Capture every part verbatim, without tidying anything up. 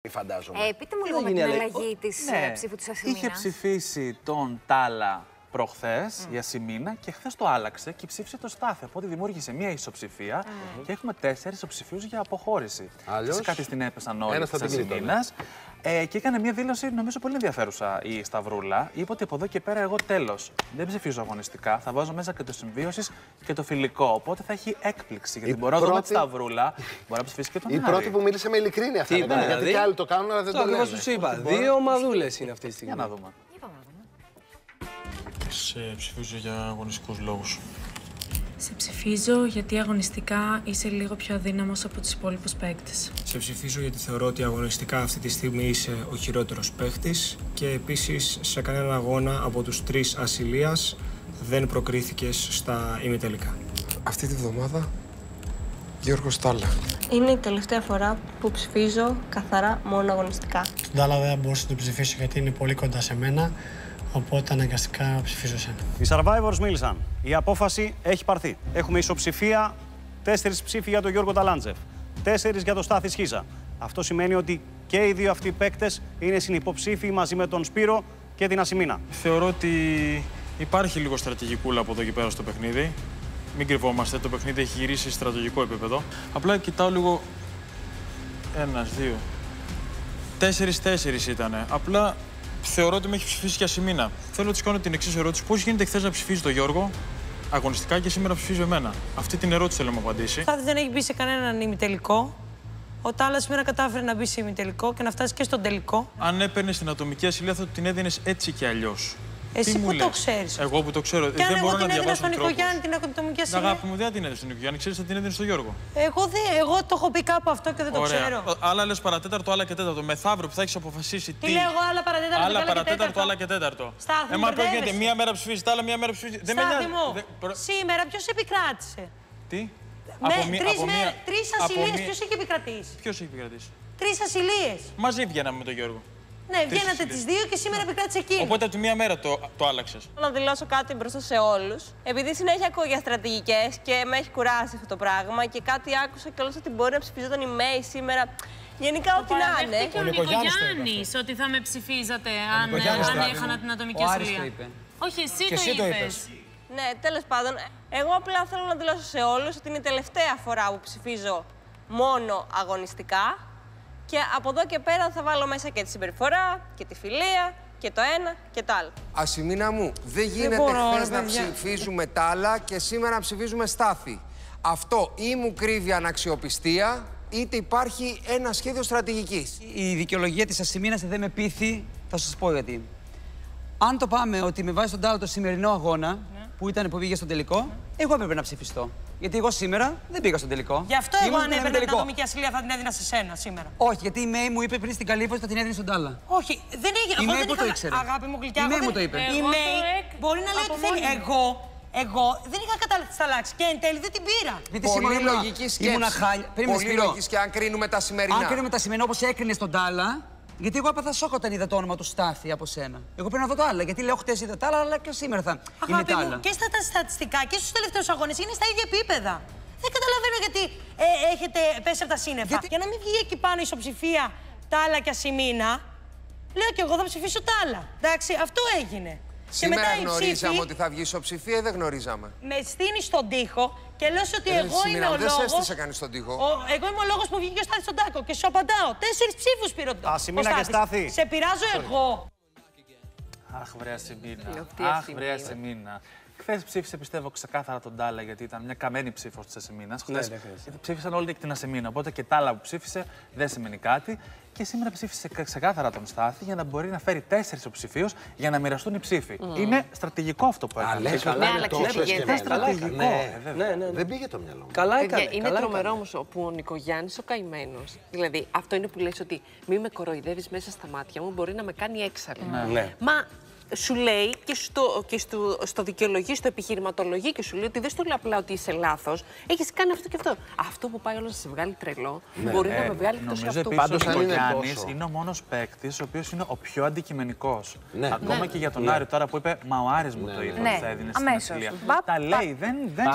φαντάζομαι. Ε, πείτε μου λίγο με την αλλαγή της ναι. ψήφου της Ασημίνας. Είχε ψηφίσει τον Τάλα προχθές mm. η Ασημίνα και χθες το άλλαξε και ψήφισε το Στάθη. Οπότε δημιούργησε μία ισοψηφία mm. και έχουμε τέσσερις ισοψηφίους για αποχώρηση. Αλλιώς, σε κάτι την έπεσαν όλοι της Ασημίνας. Ε, και έκανε μια δήλωση, νομίζω, πολύ ενδιαφέρουσα η Σταυρούλα. Είπε ότι από εδώ και πέρα εγώ τέλος. Δεν ψηφίζω αγωνιστικά. Θα βάζω μέσα και το συμβίωσης και το φιλικό. Οπότε θα έχει έκπληξη. Γιατί η μπορώ πρώτη... να δω με τη Σταυρούλα, μπορεί να ψηφίσει και τον Άρη. Η πρώτη που μίλησε με ειλικρίνεια θα είναι. Γιατί και άλλοι το κάνουν, αλλά δεν το λένε. Αυτό σου είπα. Δύο ομαδούλες είναι αυτή τη στιγμή. Για να δούμε. Σε ψηφίζω για αγωνιστικούς λόγους. Σε ψηφίζω γιατί αγωνιστικά είσαι λίγο πιο αδύναμος από τους υπόλοιπους παίκτες. Σε ψηφίζω γιατί θεωρώ ότι αγωνιστικά αυτή τη στιγμή είσαι ο χειρότερος παίκτης και επίσης σε κανέναν αγώνα από τους τρεις ασυλίας δεν προκρίθηκες στα ημιτελικά. Αυτή τη βδομάδα, Γιώργος Τάλα. Είναι η τελευταία φορά που ψηφίζω καθαρά μόνο αγωνιστικά. Τον Τάλα δεν μπορούσα να τον ψηφίσω γιατί είναι πολύ κοντά σε μένα. Οπότε αναγκαστικά ψηφίζω σένα. Οι Survivors μίλησαν. Η απόφαση έχει πάρθει. Έχουμε ισοψηφία, τέσσερις ψήφοι για τον Γιώργο Ταλάντζεφ, τέσσερις για τον Στάθη Σχίζα. Αυτό σημαίνει ότι και οι δύο αυτοί παίκτες είναι συνυποψήφοι μαζί με τον Σπύρο και την Ασημίνα. Θεωρώ ότι υπάρχει λίγο στρατηγικούλα από εδώ και πέρα στο παιχνίδι. Μην κρυβόμαστε, το παιχνίδι έχει γυρίσει σε στρατηγικό επίπεδο. Απλά κοιτάω λίγο. Ένας, δύο. Τέσσερις-τέσσερις ήτανε. Απλά. Θεωρώ ότι με έχει ψηφίσει και Ασημίνα. Θέλω να τη κάνω την εξής ερώτηση: πώς γίνεται χθες να ψηφίζει τον Γιώργο αγωνιστικά και σήμερα ψηφίζω εμένα? Αυτή την ερώτηση θέλω να μου απαντήσει. Ο Στάθης δεν έχει μπει σε κανέναν ημιτελικό. Ο Τάλας σήμερα κατάφερε να μπει σε ημιτελικό και να φτάσει και στον τελικό. Αν έπαιρνε την ατομική ασυλία, θα την έδινε έτσι κι αλλιώς. Εσύ που το ξέρεις? Εγώ που το ξέρω. Και αν δεν εγώ μπορώ την να έδινα διαβάσω στον Νικογιάννη την ατομική ασυλία. Αγάπη μου, δεν την έδινε στον Νικογιάννη. Ξέρεις, θα την έδινε στον Γιώργο. Εγώ, δε, εγώ το έχω πει κάπου αυτό και δεν το Ωραία. ξέρω. Άλλα λες παρατέταρτο, άλλα και τέταρτο. Μεθαύριο που θα έχεις αποφασίσει τι. Τι λέω εγώ, άλλα παρατέταρτο, άλλα άλλα παρατέταρτο, άλλα και τέταρτο. Στάθη, Εμά πώς γίνεται, μία μέρα ψηφίζει τα άλλα, μία μέρα ψηφίζει. Δεν με Στάθη νοιάζει. μου, Δε... σήμερα ποιος επικράτησε? Τι? Με από μη... τρεις, από με... μία... τρεις ασυλίες, μία... ποιος έχει επικρατήσει? Ποιος έχει επικρατήσει? Τρεις ασυλίες. Μαζί βγαίναμε με τον Γιώργο. Ναι, βγαίνατε τις δύο και σήμερα επικράτησε εκείνη. Οπότε από τη μία μέρα το, το άλλαξες. Θέλω να δηλώσω κάτι μπροστά σε όλους. Επειδή συνέχεια ακούω για στρατηγικές και με έχει κουράσει αυτό το πράγμα και κάτι άκουσα κιόλας ότι μπορεί να ψηφιζόταν η Μέη σήμερα. Γενικά, ό,τι να είναι. Και ο Νικογιάννης ότι θα με ψηφίζατε αν, αν έχανα την ατομική ασυλία. Όχι, εσύ το εσύ είπες. Ναι, τέλος πάντων. Εγώ απλά θέλω να δηλώσω σε όλους ότι είναι η τελευταία φορά που ψηφίζω μόνο αγωνιστικά. Και από εδώ και πέρα θα βάλω μέσα και τη συμπεριφορά και τη φιλία και το ένα και το άλλο. Ασημίνα μου, δεν γίνεται χθες να ψηφίζουμε Τάλα και σήμερα να ψηφίζουμε Στάθη. Αυτό ή μου κρύβει αναξιοπιστία, είτε υπάρχει ένα σχέδιο στρατηγικής. Η δικαιολογία της Ασημίνας δεν με πείθει, θα σας πω γιατί. Αν το πάμε ότι με βάζει τον Τάλα το σημερινό αγώνα, ναι. που ήταν που πήγε στον τελικό, ναι. εγώ έπρεπε να ψηφιστώ. Γιατί εγώ σήμερα δεν πήγα στον τελικό. Γι' αυτό εγώ αν έπαιρνα την ατομική ασυλία θα την έδινα σε σένα σήμερα. Όχι, γιατί η Μέη μου είπε πριν στην καλή ότι θα την έδινε στον Τάλα. Όχι, δεν έγινε. Η Μέη που το ήξερε. Αγάπη μου γλυκιά. Η Μέη μου το είπε. Η Μέη μπορεί να λέει ό,τι θέλει. Εγώ, εγώ δεν είχα κατάληξη τι θα αλλάξει και εν τέλει δεν την πήρα. Πολύ λογική σκέψη. Πολύ λογική και αν κρίνουμε τα σημερινά. Αν κρίνουμε τα σημερινά όπως έκρινε στον Τάλα. Γιατί εγώ έπαθα σόκο όταν είδα το όνομα του Στάθη από σένα. Εγώ πρέπει να δω το άλλο. Γιατί λέω χτες είδα τα άλλα, αλλά και σήμερα θα είναι τα άλλα. Και στα στατιστικά και στους τελευταίους αγώνες είναι στα ίδια επίπεδα. Δεν καταλαβαίνω γιατί ε, έχετε πέσει από τα σύννεφα. Γιατί... Για να μην βγει εκεί πάνω η ισοψηφία Τάλα και Ασημίνα, λέω και εγώ θα ψηφίσω Τάλα. Εντάξει, αυτό έγινε. Σήμερα και μετά γνωρίζαμε ψήφι, ότι θα βγει ισοψηφία ή δεν γνωρίζαμε? Με στείνει στον τοίχο και λέω ότι ε, εγώ είμαι ο δεν λόγος. Δεν σε έστησε κανείς στον τοίχο. Ο, εγώ είμαι ο λόγος που βγήκε ο Στάθης στον τάκο και σου απαντάω. Τέσσερις ψήφους πήρε ο Ασημίνα και Στάθη. Σε πειράζω εγώ. Αχ, βρε Ασημίνα. Αχ, βρε Ασημίνα. Χθες ψήφισε, πιστεύω, ξεκάθαρα τον Τάλα, γιατί ήταν μια καμένη ψήφος της Ασημίνας. Χθες ναι, ψήφισαν όλοι την Ασημίνα. Οπότε και Τάλα που ψήφισε δεν σημαίνει κάτι. Και σήμερα ψήφισε ξεκάθαρα τον Στάθη για να μπορεί να φέρει τέσσερις υποψηφίους για να μοιραστούν οι ψήφοι. Mm. Είναι στρατηγικό αυτό που έκανε. Α, καλά, είναι τόσο στρατηγικό. Ναι, ναι, ναι, ναι. Δεν πήγε το μυαλό μου. Καλά έκανε. Είναι καλά τρομερό όμως που ο Νικογιάννης ο καημένος. Δηλαδή, αυτό είναι που λες ότι μη με κοροϊδεύεις μέσα στα μάτια μου, μπορεί να με κάνει έξαλλη. Ναι. Μα σου λέει και, στο, και στο, στο δικαιολογεί, στο επιχειρηματολογεί και σου λέει ότι δεν στο λέει απλά ότι είσαι λάθος. Έχεις κάνει αυτό και αυτό. Αυτό που πάει όλο να σε βγάλει τρελό, ναι, μπορεί ε, να με βγάλει εκτός αυτού. Πάντως ο Νικογιάννης είναι ο μόνος παίκτης ο οποίος είναι ο πιο αντικειμενικός. Ναι. Ακόμα ναι. και για τον ναι. Άρη τώρα που είπε, μα ο Άρης μου ναι. το είπε ότι ναι. θα έδινε στην Ασυλία. Τα λέει, δεν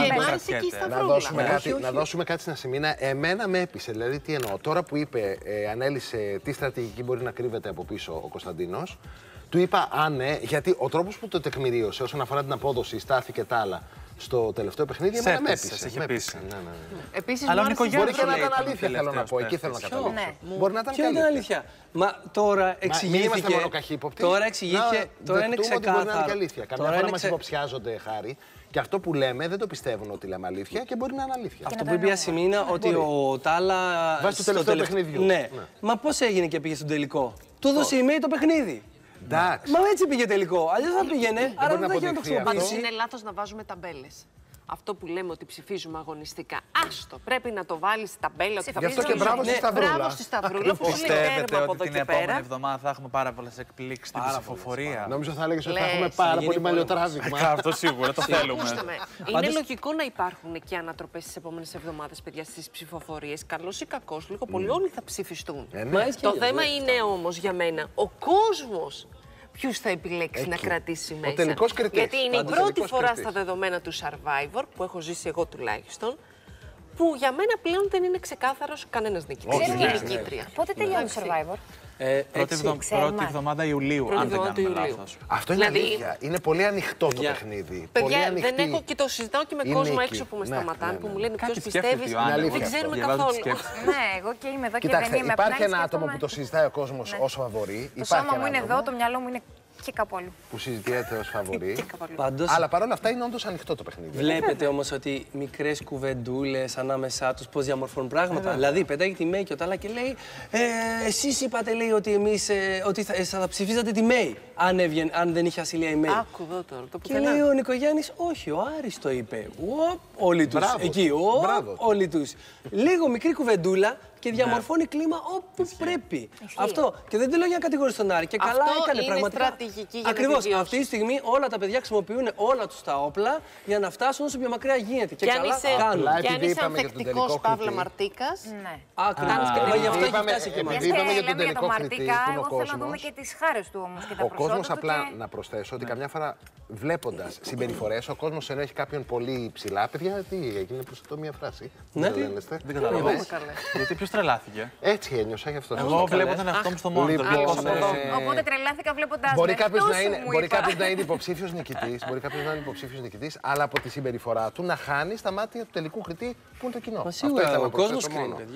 κρατιέται. Να δώσουμε κάτι στην Ασημίνα. Εμένα με έπεισε. Δηλαδή, τι εννοώ. Τώρα που είπε, ανέλησε τι στρατηγική μπορεί να κρύβεται από πίσω ο Κωνσταντίνος. Του είπα, α, ναι, γιατί ο τρόπος που το τεκμηρίωσε όσον αφορά την απόδοση, στάθη και τα άλλα στο τελευταίο παιχνίδι, εμένα με έπεισε. Έχει πείσει. Ναι, ναι, ναι. Επίσης, αλλά ο Νικογιάννης μπορεί και να ήταν αλήθεια, θέλω να πω. Εκεί θέλω να καταλήξω. Ναι. Μπορεί να ήταν και αλήθεια. αλήθεια. Μα τώρα εξηγήθηκε. Μην είμαστε μόνο καχύποπτοι. Τώρα εξηγήθηκε. Τώρα είναι ξεκάθαρο. Μπορεί να είναι και αλήθεια. Καμιά φορά μας υποψιάζονται, Χάρη. Και αυτό που λέμε δεν το πιστεύουν ότι λέμε αλήθεια και μπορεί να είναι αλήθεια. Αυτό που είπε η Ασημίνα, ότι ο Τάλα. Βάσει του τελευταίου παιχνιδιού. Ναι. Μα πώς έγινε και πήγε στον τελικό. Του έδωσε email το παιχνίδι. Εντάξει. Μα έτσι πήγε τελικό. Αλλιώς θα πήγαινε. Άρα δεν θα είχε να το χρησιμοποιήσει. Είναι λάθος να βάζουμε ταμπέλες. Αυτό που λέμε ότι ψηφίζουμε αγωνιστικά. Άστο, πρέπει να το βάλει στην ταμπέλα. Γι' αυτό και μπράβο στη Σταυρούλα. Μπράβο στη Σταυρούλα. Πιστεύετε ότι την επόμενη εβδομάδα θα έχουμε πάρα πολλές εκπλήξεις στην ψηφοφορία? Νομίζω θα έλεγες ότι θα έχουμε πάρα πολύ μαλλιοτράβηγμα. Αυτό σίγουρα το θέλουμε. Είναι λογικό να υπάρχουν και ανατροπές στις επόμενες εβδομάδες, παιδιά, στις ψηφοφορίες. Καλός ή κακός, λίγο πολύ όλοι θα ψηφιστούν. Το θέμα είναι όμως για μένα ο κόσμος. Ποιους θα επιλέξει εκεί να κρατήσει μέσα. Ο τελικός κριτής. Γιατί είναι Πάντως η πρώτη φορά κριτής. στα δεδομένα του Survivor, που έχω ζήσει εγώ τουλάχιστον, που για μένα πλέον δεν είναι ξεκάθαρος κανένας νικητής και νικήτρια. Πότε τελειώνει το Survivor? Ε, πρώτη, βδο... πρώτη εβδομάδα Ιουλίου, πρώτη αν δεν κάνουμε λάθος. Αυτό είναι δηλαδή... αλήθεια. Είναι πολύ ανοιχτό το παιχνίδι. Παιδιά, πολύ δεν έχω και το συζητάω και με είναι κόσμο εκεί. Έξω που με ναι, σταματάνε, ναι, ναι. που μου λένε ποιος πιστεύεις. Δεν ξέρουμε καθόλου. Ναι, εγώ και είμαι εδώ και Κοιτάξτε, δεν είμαι. Υπάρχει ένα άτομο που το συζητάει ο κόσμος ως φαβορί. Το σώμα μου είναι εδώ, το μυαλό μου είναι και κάπου αλλού. Που συζητιέται ως φαβορί. Πάντως... Αλλά παρόλα αυτά είναι όντως ανοιχτό το παιχνίδι. Βλέπετε όμως ότι μικρές κουβεντούλες ανάμεσά τους πώς διαμορφώνουν πράγματα. Ε, δηλαδή, πετάγει τη Μέη και ο Τάλα και λέει: ε, εσείς είπατε, λέει, ότι εμείς ε, ότι θα, θα ψηφίζατε τη Μέη αν, έβγαινε, αν δεν είχε ασυλία η Μέη. Άκου εδώ τώρα. Το και λέει ο Νικογιάννης: όχι, ο Άρης το είπε. Ο, όλοι τους. Μπράβο. Εκεί. Ο, όλοι τους. Λίγο μικρή κουβεντούλα. Και διαμορφώνει κλίμα όπου πρέπει. Αυτό. Και δεν το λέω για να κατηγορήσω τον Άρη. Και αυτό καλά έκανε είναι πραγματικά. Στρατηγική για ακριβώς. Να αυτή τη στιγμή όλα τα παιδιά χρησιμοποιούν όλα τους τα όπλα για να φτάσουν όσο πιο μακριά γίνεται. Και, και καλά είσαι, κάνουν. Και αν είσαι ανθεκτικός Παύλα Μαρτίκας. Ναι. Ακριβώς. Και γι' αυτό έχει φτάσει και εμάς. Επειδή είπαμε για τον τελικό κριτή, εγώ θέλω να δούμε και τις χάρες του όμως. Ο κόσμος απλά να προσθέσω ότι καμιά φορά βλέποντας συμπεριφορές, ο κόσμος ενώ έχει κάποιον πολύ ψηλά. Παιδιά, τι έγινε, προσθέτω μία φράση. Δεν καταλαβαίνω. Γιατί ποιος τρελάθηκε? Έτσι ένιωσα γι' αυτό. Εγώ βλέπω τον εαυτό μου στο μόνιτορ. Οπότε τρελάθηκα βλέποντας με. Μπορεί κάποιος να είναι υποψήφιος νικητής, μπορεί κάποιος να είναι υποψήφιος νικητής, αλλά από τη συμπεριφορά του να χάνει στα μάτια του τελικού κριτή που είναι το κοινό. Μα σίγουρα ο κόσμος κρίνει.